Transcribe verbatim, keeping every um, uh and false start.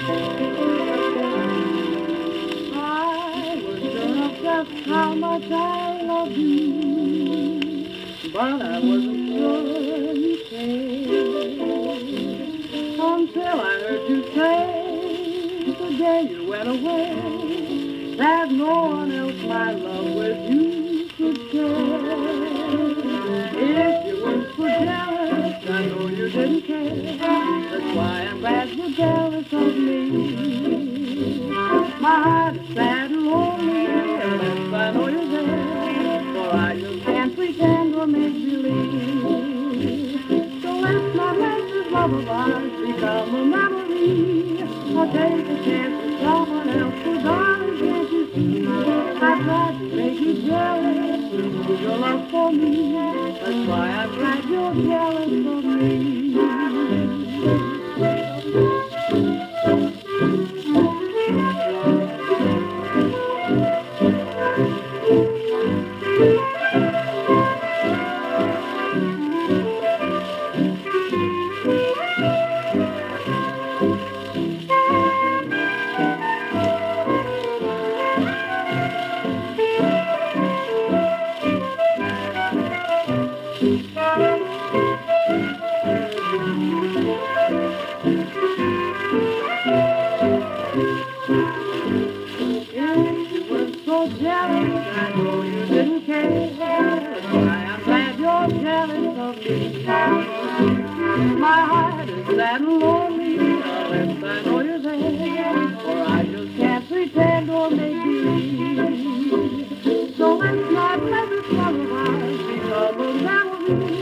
I was sure of just how much I loved you, but I wasn't sure you cared until I heard you say the day you went away that no one else my love with you could share. If you weren't so jealous, I know you didn't care. That's why I'm glad you're jealous of me. My heart is sad and lonely, unless I know you're there, for I just can't pretend or make believe. So let's not let this love of ours become a memory, or take a chance with someone else, for darling, can't you see? I tried to make you jealous, to prove your love for me. That's why I'm glad you're jealous of me. Jealous, I know you didn't care. That's why I'm glad you're jealous of me. My heart is sad and lonely, unless I know you're there, for I just can't pretend or make believe. So let's not let this love of ours become a memory.